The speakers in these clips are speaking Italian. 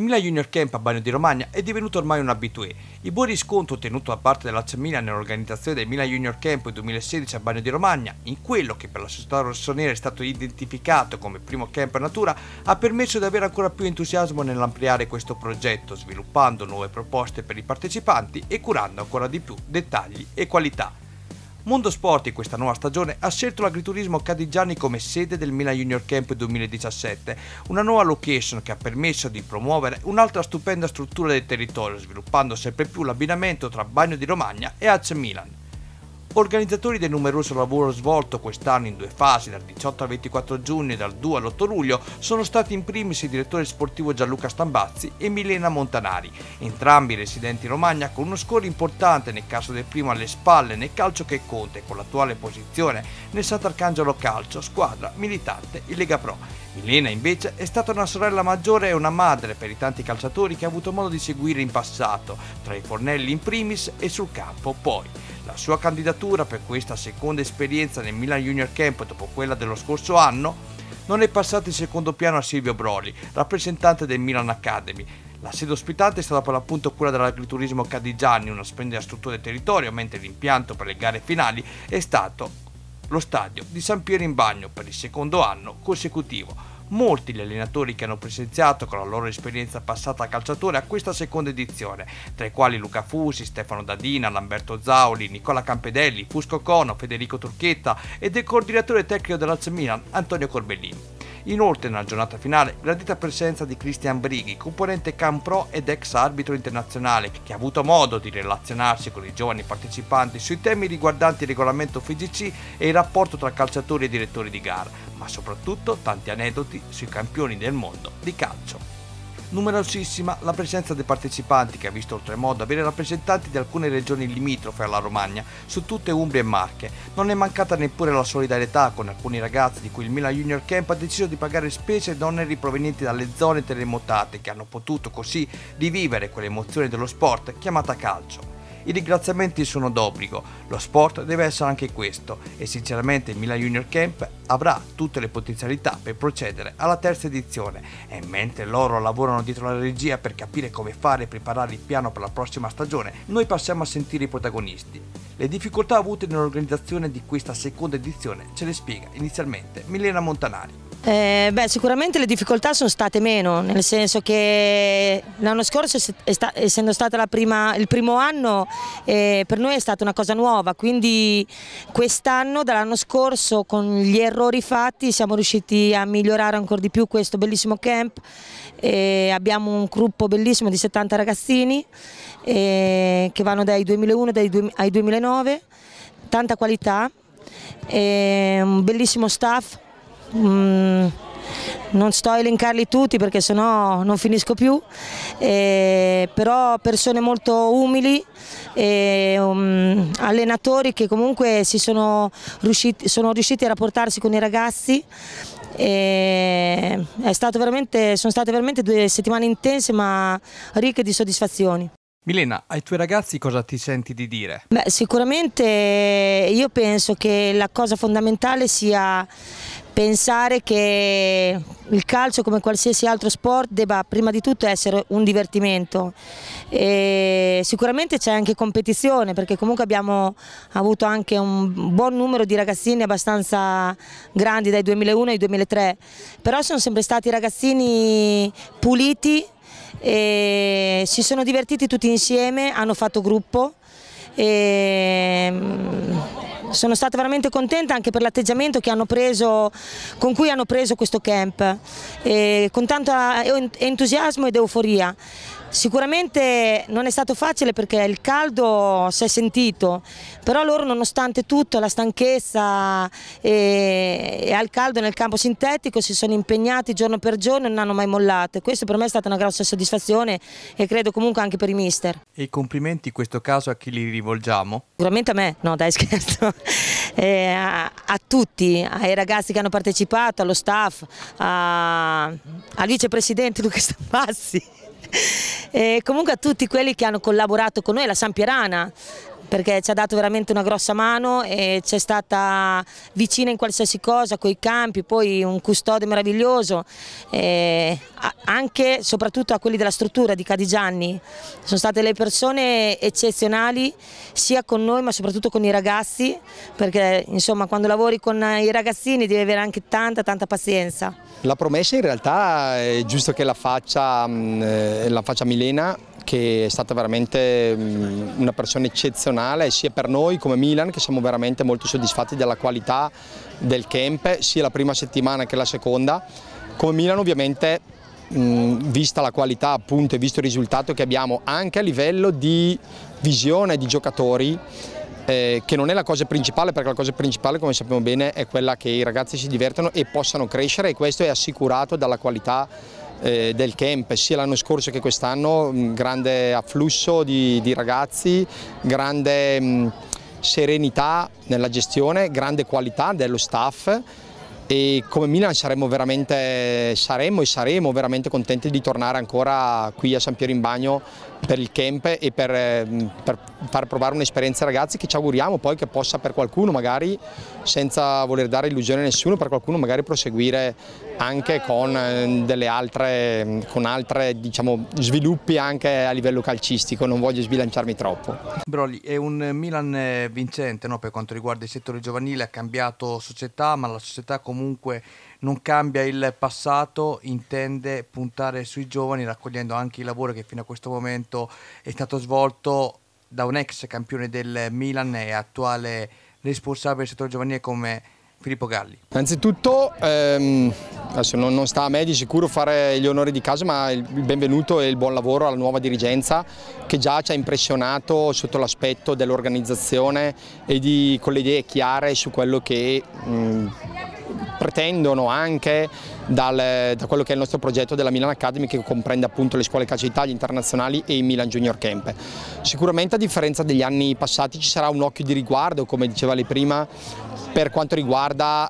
Milan Junior Camp a Bagno di Romagna è divenuto ormai un habitué. Il buon riscontro ottenuto da parte dell'AC Milan nell'organizzazione del Milan Junior Camp 2016 a Bagno di Romagna, in quello che per la società rossonera è stato identificato come primo camp natura, ha permesso di avere ancora più entusiasmo nell'ampliare questo progetto, sviluppando nuove proposte per i partecipanti e curando ancora di più dettagli e qualità. Mondo Sport in questa nuova stagione ha scelto l'agriturismo Cadigiani come sede del Milan Junior Camp 2017, una nuova location che ha permesso di promuovere un'altra stupenda struttura del territorio, sviluppando sempre più l'abbinamento tra Bagno di Romagna e AC Milan. Organizzatori del numeroso lavoro svolto quest'anno in due fasi, dal 18 al 24 giugno e dal 2 all'8 luglio, sono stati in primis il direttore sportivo Gianluca Stambazzi e Milena Montanari, entrambi residenti in Romagna con uno score importante nel caso del primo alle spalle nel calcio che conta e con l'attuale posizione nel Sant'Arcangelo Calcio, squadra militante in Lega Pro. Milena invece è stata una sorella maggiore e una madre per i tanti calciatori che ha avuto modo di seguire in passato, tra i fornelli in primis e sul campo poi. La sua candidatura per questa seconda esperienza nel Milan Junior Camp dopo quella dello scorso anno non è passata in secondo piano a Silvio Broli, rappresentante del Milan Academy. La sede ospitante è stata per l'appunto quella dell'agriturismo Cadigiani, una splendida struttura del territorio, mentre l'impianto per le gare finali è stato lo stadio di San Piero in Bagno per il secondo anno consecutivo. Molti gli allenatori che hanno presenziato con la loro esperienza passata a calciatore a questa seconda edizione, tra i quali Luca Fusi, Stefano Dadina, Lamberto Zauli, Nicola Campedelli, Fusco Cono, Federico Turchetta ed il coordinatore tecnico dell'AC Milan, Antonio Corbellini. Inoltre nella giornata finale gradita presenza di Cristian Brighi, componente Camp Pro ed ex arbitro internazionale, che ha avuto modo di relazionarsi con i giovani partecipanti sui temi riguardanti il regolamento FIGC e il rapporto tra calciatori e direttori di gara, ma soprattutto tanti aneddoti sui campioni del mondo di calcio. Numerosissima la presenza dei partecipanti che ha visto oltremodo avere rappresentanti di alcune regioni limitrofe alla Romagna, su tutte Umbria e Marche. Non è mancata neppure la solidarietà con alcuni ragazzi di cui il Milan Junior Camp ha deciso di pagare spese ed oneri provenienti dalle zone terremotate che hanno potuto così rivivere quell'emozione dello sport chiamata calcio. I ringraziamenti sono d'obbligo, lo sport deve essere anche questo e sinceramente il Milan Junior Camp avrà tutte le potenzialità per procedere alla terza edizione e mentre loro lavorano dietro la regia per capire come fare e preparare il piano per la prossima stagione, noi passiamo a sentire i protagonisti. Le difficoltà avute nell'organizzazione di questa seconda edizione ce le spiega inizialmente Milena Montanari. Sicuramente le difficoltà sono state meno, nel senso che l'anno scorso, essendo stata il primo anno, per noi è stata una cosa nuova, quindi quest'anno, dall'anno scorso, con gli errori fatti, siamo riusciti a migliorare ancora di più questo bellissimo camp. Abbiamo un gruppo bellissimo di 70 ragazzini che vanno dai 2001 ai 2009, tanta qualità, un bellissimo staff. Non sto a elencarli tutti perché sennò non finisco più, però persone molto umili, allenatori che comunque sono riusciti a rapportarsi con i ragazzi. Sono state veramente 2 settimane intense ma ricche di soddisfazioni. Milena, ai tuoi ragazzi cosa ti senti di dire? Sicuramente io penso che la cosa fondamentale sia pensare che il calcio, come qualsiasi altro sport, debba prima di tutto essere un divertimento. Sicuramente c'è anche competizione, perché comunque abbiamo avuto anche un buon numero di ragazzini abbastanza grandi dai 2001 ai 2003, però sono sempre stati ragazzini puliti, si sono divertiti tutti insieme, hanno fatto gruppo. Sono stata veramente contenta anche per l'atteggiamento con cui hanno preso questo camp, con tanto entusiasmo ed euforia. Sicuramente non è stato facile perché il caldo si è sentito, però loro nonostante tutto, la stanchezza e al caldo nel campo sintetico si sono impegnati giorno per giorno e non hanno mai mollato. Questo per me è stata una grossa soddisfazione e credo comunque anche per i mister. E i complimenti in questo caso a chi li rivolgiamo? Sicuramente a me, no dai scherzo, a tutti, ai ragazzi che hanno partecipato, allo staff, al vicepresidente Luca Stambazzi. Comunque a tutti quelli che hanno collaborato con noi, la Sampierana, perché ci ha dato veramente una grossa mano e ci è stata vicina in qualsiasi cosa, coi campi, poi un custode meraviglioso, anche soprattutto a quelli della struttura di Cadigianni. Sono state le persone eccezionali sia con noi ma soprattutto con i ragazzi, perché insomma quando lavori con i ragazzini devi avere anche tanta pazienza. La promessa in realtà è giusto che la faccia Milena, che è stata veramente una persona eccezionale sia per noi come Milan, che siamo veramente molto soddisfatti della qualità del camp, sia la prima settimana che la seconda. Come Milan ovviamente, vista la qualità appunto e visto il risultato che abbiamo anche a livello di visione di giocatori, che non è la cosa principale, perché la cosa principale, come sappiamo bene, è quella che i ragazzi si divertono e possano crescere, e questo è assicurato dalla qualità del camp, sia l'anno scorso che quest'anno. Grande afflusso di ragazzi, grande serenità nella gestione, grande qualità dello staff, e come Milan saremo veramente contenti di tornare ancora qui a San Piero in Bagno per il camp e per far provare un'esperienza ai ragazzi, che ci auguriamo poi che possa per qualcuno, magari senza voler dare illusione a nessuno, per qualcuno magari proseguire anche con altri diciamo, sviluppi anche a livello calcistico. Non voglio sbilanciarmi troppo. Brogli, è un Milan vincente, no? Per quanto riguarda il settore giovanile, ha cambiato società, ma la società comunque non cambia il passato, intende puntare sui giovani, raccogliendo anche il lavoro che fino a questo momento è stato svolto da un ex campione del Milan e attuale responsabile del settore giovanile come Filippo Galli. Innanzitutto adesso non sta a me di sicuro fare gli onori di casa, ma il benvenuto e il buon lavoro alla nuova dirigenza, che già ci ha impressionato sotto l'aspetto dell'organizzazione e con le idee chiare su quello che pretendono anche da quello che è il nostro progetto della Milan Academy, che comprende appunto le scuole calcio d'Italia internazionali e i Milan Junior Camp. Sicuramente, a differenza degli anni passati, ci sarà un occhio di riguardo, come diceva lei prima, per quanto riguarda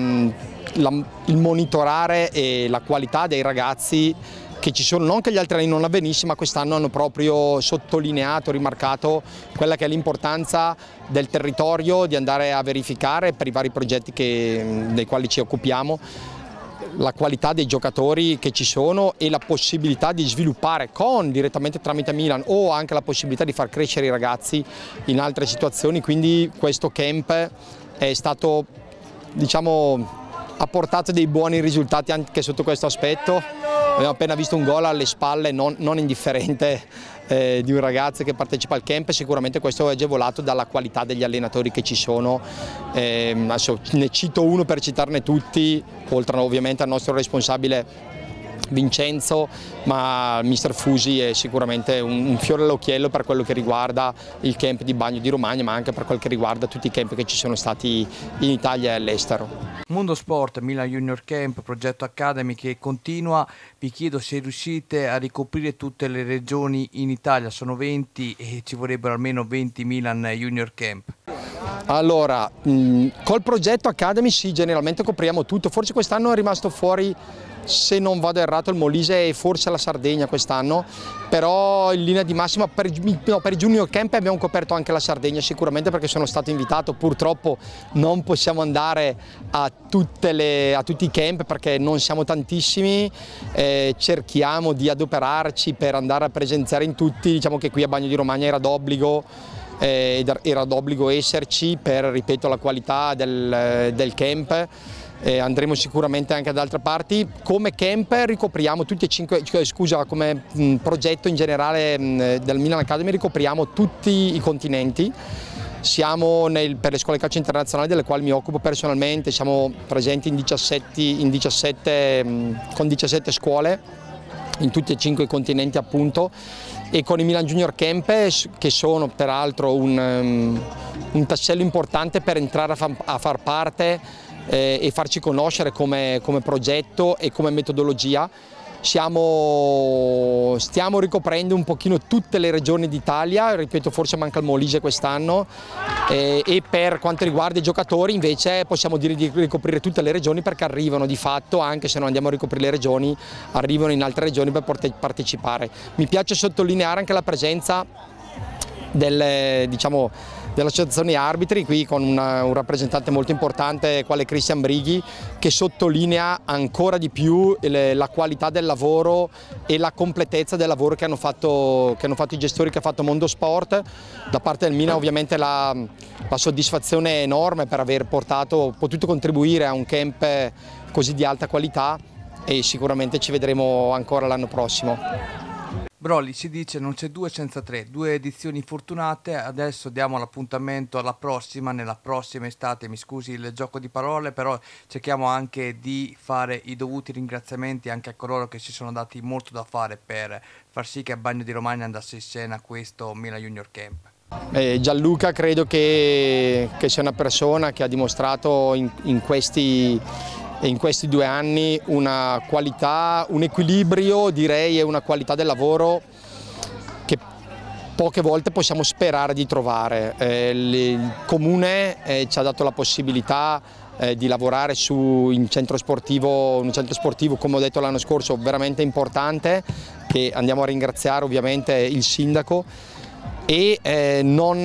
il monitorare e la qualità dei ragazzi che ci sono. Non che gli altri anni non avvenisse, ma quest'anno hanno proprio sottolineato, rimarcato quella che è l'importanza del territorio, di andare a verificare per i vari progetti dei quali ci occupiamo la qualità dei giocatori che ci sono e la possibilità di sviluppare direttamente tramite Milan, o anche la possibilità di far crescere i ragazzi in altre situazioni. Quindi questo camp è stato, diciamo, ha portato dei buoni risultati anche sotto questo aspetto. Abbiamo appena visto un gol alle spalle non indifferente di un ragazzo che partecipa al camp. Sicuramente questo è agevolato dalla qualità degli allenatori che ci sono. Adesso ne cito uno per citarne tutti, oltre ovviamente al nostro responsabile Vincenzo, ma il mister Fusi è sicuramente un fiore all'occhiello per quello che riguarda il camp di Bagno di Romagna, ma anche per quel che riguarda tutti i camp che ci sono stati in Italia e all'estero. Mondo Sport, Milan Junior Camp, progetto Academy che continua. Vi chiedo se riuscite a ricoprire tutte le regioni in Italia, sono 20 e ci vorrebbero almeno 20 Milan Junior Camp. Allora, col progetto Academy sì, generalmente copriamo tutto. Forse quest'anno è rimasto fuori, se non vado errato, il Molise e forse la Sardegna quest'anno, però in linea di massima per i Junior Camp abbiamo coperto anche la Sardegna, sicuramente, perché sono stato invitato. Purtroppo non possiamo andare a tutti i camp perché non siamo tantissimi, cerchiamo di adoperarci per andare a presenziare in tutti. Diciamo che qui a Bagno di Romagna era d'obbligo esserci per, ripeto, la qualità del camp. Andremo sicuramente anche ad altre parti. Come camp ricopriamo tutti e 5, come progetto in generale del Milan Academy ricopriamo tutti i continenti. Siamo per le scuole calcio internazionali, delle quali mi occupo personalmente, siamo presenti con 17 scuole in tutti e 5 i continenti appunto, e con i Milan Junior Camp, che sono peraltro un tassello importante per entrare a far parte e farci conoscere come progetto e come metodologia. Stiamo ricoprendo un pochino tutte le regioni d'Italia, ripeto, forse manca il Molise quest'anno, e per quanto riguarda i giocatori invece possiamo dire di ricoprire tutte le regioni, perché arrivano di fatto, anche se non andiamo a ricoprire le regioni, arrivano in altre regioni per partecipare. Mi piace sottolineare anche la presenza dell'associazione arbitri, qui con un rappresentante molto importante quale Cristian Brighi, che sottolinea ancora di più la qualità del lavoro e la completezza del lavoro che hanno fatto i gestori, che ha fatto Mondo Sport. Da parte del Milan ovviamente la soddisfazione è enorme per aver potuto contribuire a un camp così di alta qualità, e sicuramente ci vedremo ancora l'anno prossimo. Broly, si dice non c'è due senza tre, 2 edizioni fortunate, adesso diamo l'appuntamento alla prossima, nella prossima estate, mi scusi il gioco di parole, però cerchiamo anche di fare i dovuti ringraziamenti anche a coloro che si sono dati molto da fare per far sì che a Bagno di Romagna andasse in scena questo Milan Junior Camp. Gianluca credo che sia una persona che ha dimostrato in questi 2 anni una qualità, un equilibrio, direi, e una qualità del lavoro che poche volte possiamo sperare di trovare. Il Comune ci ha dato la possibilità di lavorare in un centro sportivo, come ho detto l'anno scorso, veramente importante, che andiamo a ringraziare ovviamente il sindaco. E non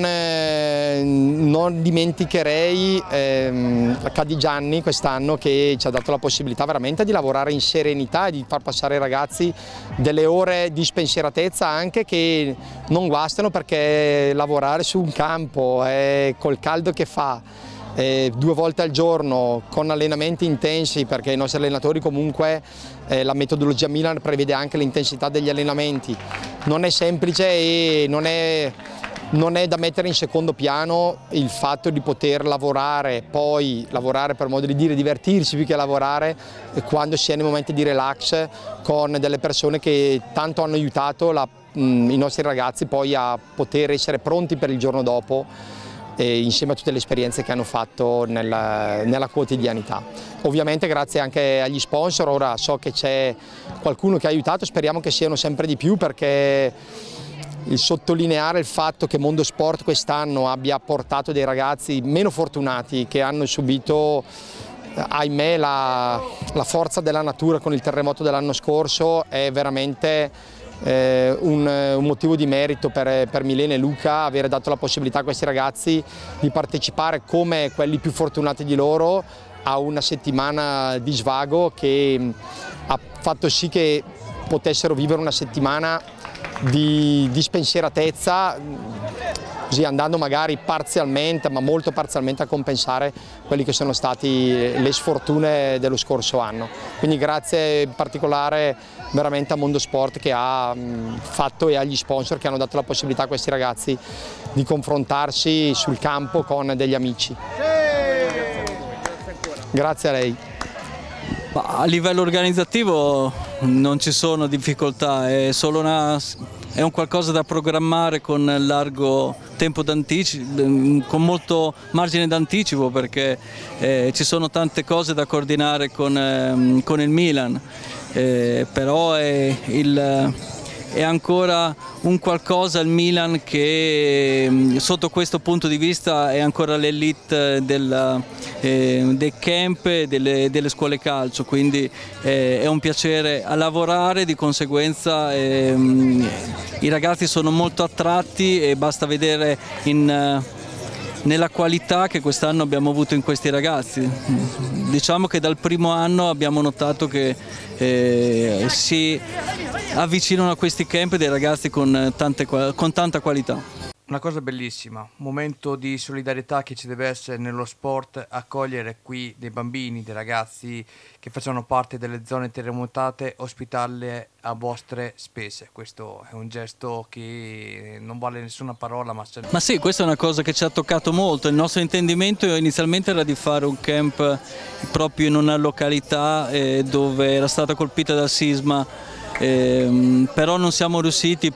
dimenticherei Cadigianni quest'anno, che ci ha dato la possibilità veramente di lavorare in serenità e di far passare ai ragazzi delle ore di spensieratezza anche che non guastano, perché lavorare su un campo col caldo che fa 2 volte al giorno con allenamenti intensi, perché i nostri allenatori comunque la metodologia Milan prevede anche l'intensità degli allenamenti, non è semplice e non è da mettere in secondo piano il fatto di poter lavorare per modo di dire, divertirsi più che lavorare, quando si è nei momenti di relax con delle persone che tanto hanno aiutato i nostri ragazzi poi a poter essere pronti per il giorno dopo, insieme a tutte le esperienze che hanno fatto nella quotidianità. Ovviamente grazie anche agli sponsor, ora so che c'è qualcuno che ha aiutato, speriamo che siano sempre di più, perché il sottolineare il fatto che Mondo Sport quest'anno abbia portato dei ragazzi meno fortunati che hanno subito, ahimè, la forza della natura con il terremoto dell'anno scorso è veramente un motivo di merito per Milena e Luca, avere dato la possibilità a questi ragazzi di partecipare come quelli più fortunati di loro a una settimana di svago che ha fatto sì che potessero vivere una settimana di spensieratezza, così andando magari parzialmente, ma molto parzialmente, a compensare quelli che sono stati le sfortune dello scorso anno. Quindi grazie in particolare veramente a Mondo Sport, che ha fatto, e agli sponsor che hanno dato la possibilità a questi ragazzi di confrontarsi sul campo con degli amici. Grazie a lei. A livello organizzativo non ci sono difficoltà, è un qualcosa da programmare con largo tempo d'anticipo, con molto margine d'anticipo, perché ci sono tante cose da coordinare con il Milan, però è ancora un qualcosa il Milan che sotto questo punto di vista è ancora l'elite dei camp e delle scuole calcio, quindi è un piacere a lavorare, di conseguenza i ragazzi sono molto attratti e basta vedere nella qualità che quest'anno abbiamo avuto in questi ragazzi. Diciamo che dal primo anno abbiamo notato che si avvicinano a questi camp dei ragazzi con tanta qualità. Una cosa bellissima, un momento di solidarietà che ci deve essere nello sport, accogliere qui dei bambini, dei ragazzi che facciano parte delle zone terremotate, ospitarle a vostre spese. Questo è un gesto che non vale nessuna parola, ma sì, questa è una cosa che ci ha toccato molto. Il nostro intendimento inizialmente era di fare un camp proprio in una località dove era stata colpita dal sisma, però non siamo riusciti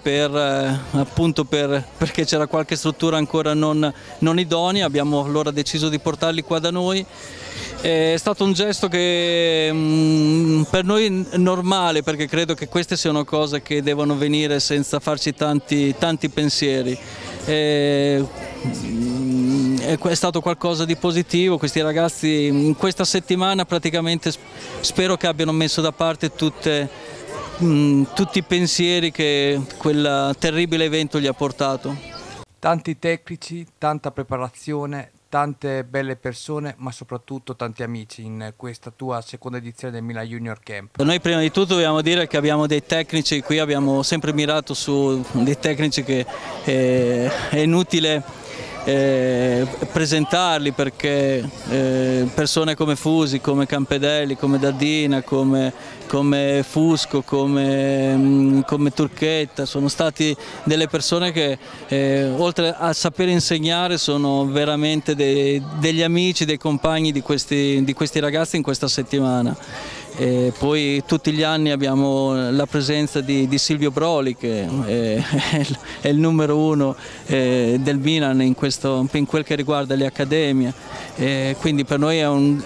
perché c'era qualche struttura ancora non idonea. Abbiamo allora deciso di portarli qua da noi. È stato un gesto che per noi è normale, perché credo che queste siano cose che devono venire senza farci tanti pensieri. È stato qualcosa di positivo. Questi ragazzi in questa settimana praticamente spero che abbiano messo da parte tutti i pensieri che quel terribile evento gli ha portato. Tanti tecnici, tanta preparazione, tante belle persone, ma soprattutto tanti amici in questa tua seconda edizione del Milan Junior Camp. Noi prima di tutto dobbiamo dire che abbiamo dei tecnici, qui abbiamo sempre mirato su dei tecnici che è inutile presentarli, perché persone come Fusi, come Campedelli, come Daddina, come Fusco, come Turchetta sono stati delle persone che oltre a sapere insegnare sono veramente degli amici, dei compagni di questi ragazzi in questa settimana. E poi tutti gli anni abbiamo la presenza di Silvio Broli, che è il numero uno del Milan in quel che riguarda le accademie, quindi per noi è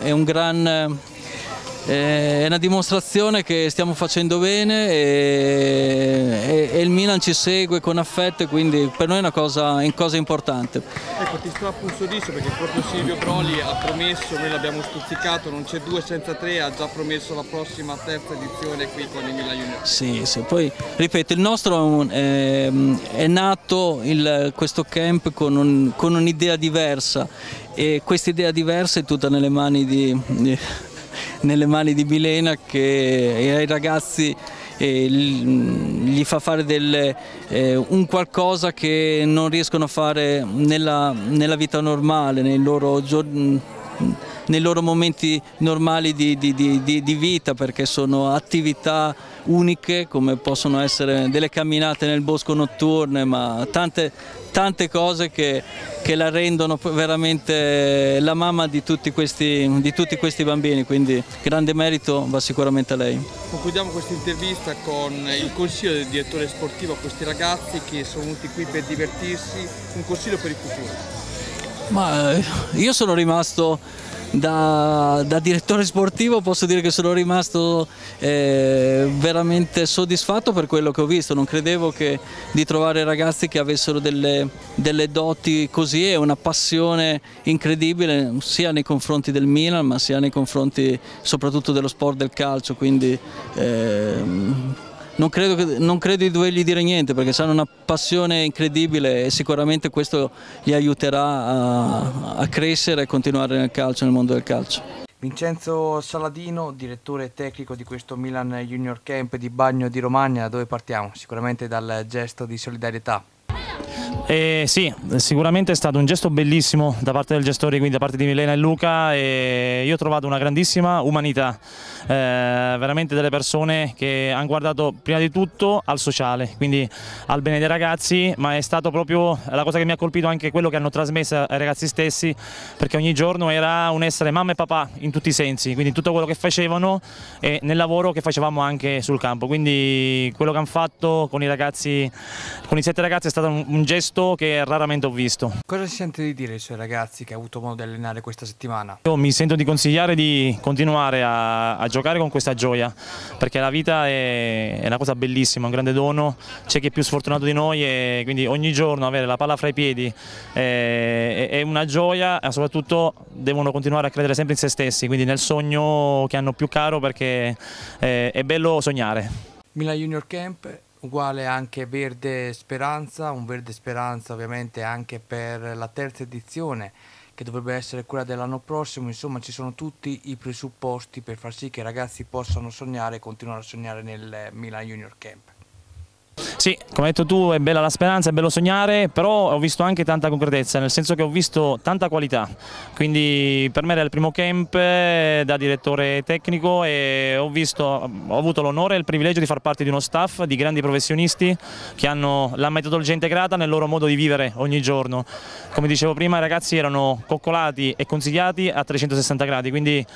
una dimostrazione che stiamo facendo bene e il Milan ci segue con affetto, e quindi per noi è una cosa importante. Ecco, ti sto appunto disso perché proprio Silvio Broli ha promesso, noi l'abbiamo stuzzicato, non c'è 2 senza 3, ha già promesso la prossima terza edizione qui con il Milan Junior. Sì, poi ripeto, il nostro è nato questo camp con un'idea diversa, e questa idea diversa è tutta nelle mani di Milena, che ai ragazzi gli fa fare un qualcosa che non riescono a fare nella vita normale, nei loro momenti normali di vita, perché sono attività uniche, come possono essere delle camminate nel bosco notturne, ma tante cose che la rendono veramente la mamma di tutti questi bambini, quindi grande merito va sicuramente a lei. Concludiamo questa intervista con il consiglio del direttore sportivo a questi ragazzi che sono venuti qui per divertirsi, un consiglio per il futuro. Ma io sono rimasto da direttore sportivo, posso dire che sono rimasto veramente soddisfatto per quello che ho visto. Non credevo di trovare ragazzi che avessero delle doti così e una passione incredibile sia nei confronti del Milan, ma sia nei confronti soprattutto dello sport del calcio, quindi non credo di dovergli dire niente, perché hanno una passione incredibile e sicuramente questo li aiuterà a crescere e continuare nel calcio, nel mondo del calcio. Vincenzo Saladino, direttore tecnico di questo Milan Junior Camp di Bagno di Romagna, da dove partiamo? Sicuramente dal gesto di solidarietà. Sì, sicuramente è stato un gesto bellissimo da parte del gestore, quindi da parte di Milena e Luca, e io ho trovato una grandissima umanità, veramente delle persone che hanno guardato prima di tutto al sociale, quindi al bene dei ragazzi, ma è stato proprio la cosa che mi ha colpito anche quello che hanno trasmesso ai ragazzi stessi, perché ogni giorno era un essere mamma e papà in tutti i sensi, quindi tutto quello che facevano e nel lavoro che facevamo anche sul campo, quindi quello che hanno fatto con i ragazzi, con i 7 ragazzi, è stato un gesto che raramente ho visto. Cosa si sente di dire ai suoi ragazzi che ha avuto modo di allenare questa settimana? Io mi sento di consigliare di continuare a giocare con questa gioia, perché la vita è una cosa bellissima, un grande dono, c'è chi è più sfortunato di noi, e quindi ogni giorno avere la palla fra i piedi è una gioia, e soprattutto devono continuare a credere sempre in se stessi, quindi nel sogno che hanno più caro, perché è bello sognare. Milan Junior Camp uguale anche Verde Speranza, un Verde Speranza ovviamente anche per la terza edizione che dovrebbe essere quella dell'anno prossimo. Insomma, ci sono tutti i presupposti per far sì che i ragazzi possano sognare e continuare a sognare nel Milan Junior Camp. Sì, come hai detto tu, è bella la speranza, è bello sognare, però ho visto anche tanta concretezza, nel senso che ho visto tanta qualità, quindi per me era il primo camp da direttore tecnico e ho avuto l'onore e il privilegio di far parte di uno staff di grandi professionisti che hanno la metodologia integrata nel loro modo di vivere ogni giorno. Come dicevo prima, i ragazzi erano coccolati e consigliati a 360 gradi, quindi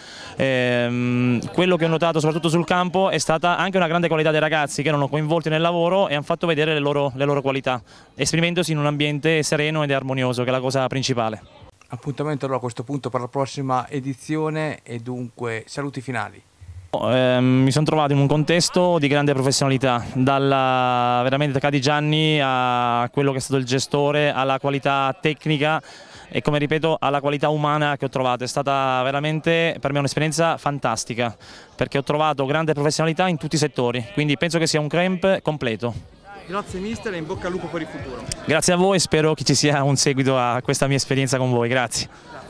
quello che ho notato soprattutto sul campo è stata anche una grande qualità dei ragazzi che erano coinvolti nel lavoro e hanno fatto vedere le loro qualità, esprimendosi in un ambiente sereno ed armonioso, che è la cosa principale. Appuntamento allora a questo punto per la prossima edizione e dunque saluti finali. Mi sono trovato in un contesto di grande professionalità, veramente da Cadi Gianni a quello che è stato il gestore, alla qualità tecnica e, come ripeto, alla qualità umana che ho trovato. È stata veramente per me un'esperienza fantastica, perché ho trovato grande professionalità in tutti i settori, quindi penso che sia un camp completo. Grazie mister e in bocca al lupo per il futuro. Grazie a voi, spero che ci sia un seguito a questa mia esperienza con voi, grazie.